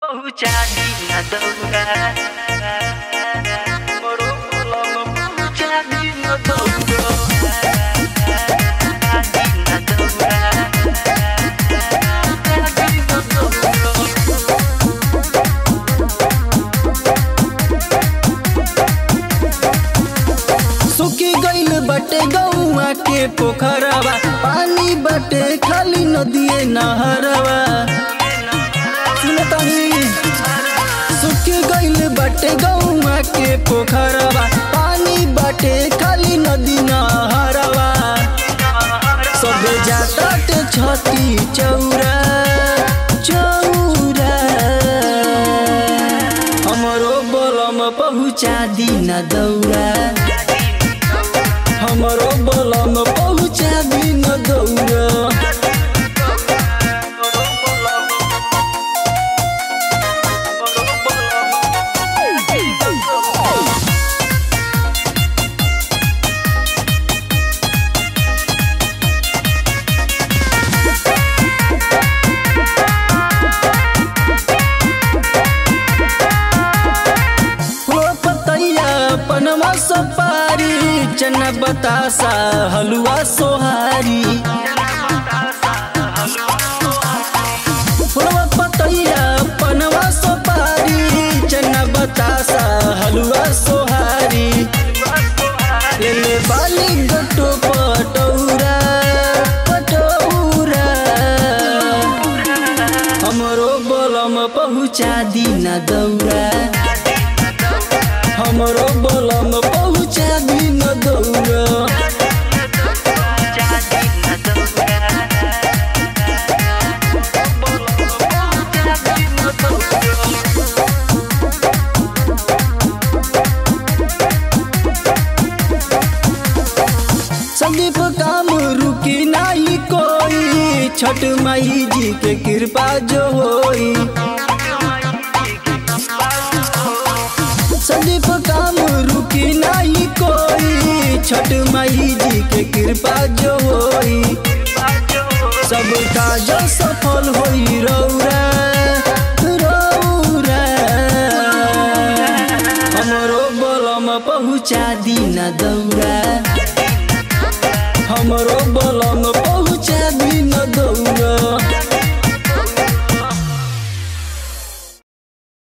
पहुँचा दी न दौड़ा मोरो बोलम पहुँचा दी न दौड़ा सुखी गइल बटे गौआ के पोखरवा, पानी बटे खाली नदिए नहरवा। सुखी गइल बटे गौआ के पोखरवा, पानी बटे खाली नदी नहरवा। सब जाता ते छती चौरा चौरा, हमरो बोलम पहुँचा दी न दौड़ा, हमरो बोलम पहुँचा दी न दौड़ा। पनवा सुपारी चना बतासा हलवा सोहारी, फुलवा पतैया पनवा सुपारी चना बतासा हलवा सोहारी। ले बाली गटो पटौरा पटौरा, हमरो बोलम पहुँचा दी न दौड़ा, हमरो बोलम पहुँचा दी न दौड़ा। संदीप काम रुकी नहीं कोई, छठ माई जी के कृपा जो होई। संदीप काम रुकी नहीं कोई, छठ माई जी के कृपा जो होई। सब काज सफल होई रौरा रौरा, हमरो बोलम पहुँचा दी न दौड़ा, हमरो बोलम पहुँचा दी न दौड़ा।